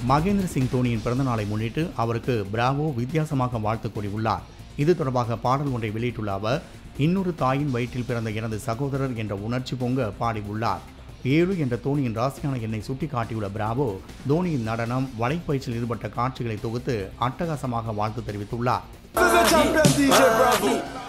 மகேந்திர சிங் தோனியின் பிறந்தநாளை முன்னிட்டு அவருக்கு பிராவோ வித்தியாசமாக வாழ்த்து கூறியுள்ளார். இது தொடர்பாக பாடல் ஒன்றை வெளியிட்டுள்ள அவர், இன்னொரு தாயின் வயிற்றில் பிறந்த எனது சகோதரர் என்ற உணர்ச்சி பொங்க பாடியுள்ளார். 7 என்ற தோனியின் ராசியான எண்ணை சுட்டிக்காட்டியுள்ள பிராவோ, தோனியின் நடனம், வலைப்பயிற்சியில் ஈடுபட்ட காட்சிகளை தொகுத்து அட்டகாசமாக வாழ்த்து தெரிவித்துள்ளார்.